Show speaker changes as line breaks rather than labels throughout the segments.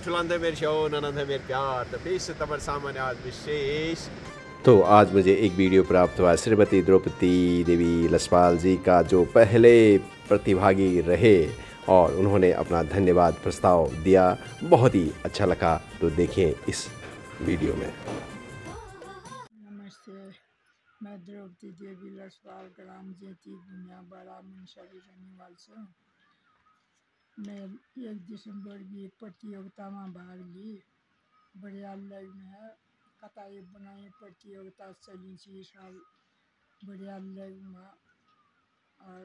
Deutschland mer Schonen mer प्यार तो फिर तबर सामान्य आज विशेष।
तो आज मुझे एक वीडियो प्राप्त हुआ श्रीमती द्रौपदी देवी लसपाल जी का, जो पहले प्रतिभागी रहे और उन्होंने अपना धन्यवाद प्रस्ताव दिया। बहुत ही अच्छा लगा, तो देखिए इस वीडियो में।
नमस्ते, मैं द्रौपदी देवी लसपाल ग्राम जेती दुनिया बड़ा मुंशरी रहने वाल से। मैं 1 दिसंबर की प्रतियोगिता में भाग ली। बढ़िया लग में कताई बनाई प्रतियोगिता चली 6 साल बढ़िया लग में। और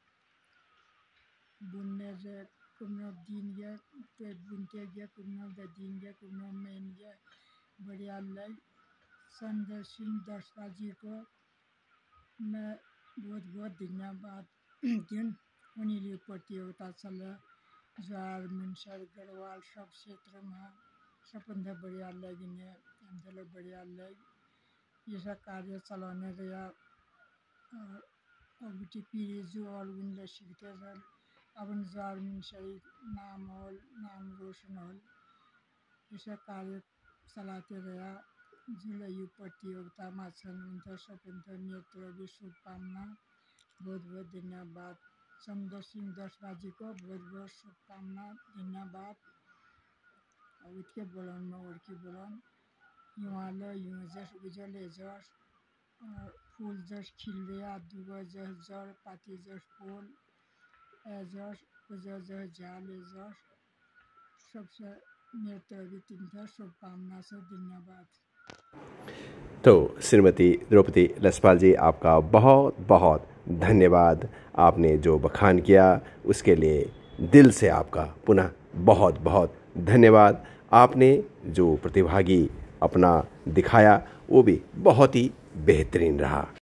बुनने से कुमनो दिन गया पे बुनते गया कुमनो दिन गया कुमनो मेन गया बढ़िया लग। संजय सिंह दसवा जी को मैं बहुत बहुत धन्यवाद दिन उन्हीं प्रतियोगिता चला ज्वार मुंशर गढ़वाल सब क्षेत्र में सब बढ़िया लग ने अंदर बढ़िया लग ये सब कार्य चलाने रहा। अब पीढ़ी जो और उन सीखते सर अब ज्वार मुंशरी नाम होल नाम रोशन होल ये सब कार्य चलाते रहा। जुलाई प्रतियोगिता में स्वतंत्र नेत्र भी शुभकामना बहुत बहुत धन्यवाद। संजय सिंह दसवा जी को बहुत बहुत शुभकामना धन्यवाद। और उसके बोलन में और की बोलन युवाल यूं जस उजले जस फूल जस खिल रहा दुगो जस जड़ पाती जस फूल जस उजल जस झाले जस सबसे नेत्र भी तीन शुभकामना से धन्यवाद।
तो श्रीमती द्रौपदी लसपाल जी, आपका बहुत बहुत धन्यवाद। आपने जो बखान किया उसके लिए दिल से आपका पुनः बहुत बहुत धन्यवाद। आपने जो प्रतिभागी अपना दिखाया वो भी बहुत ही बेहतरीन रहा।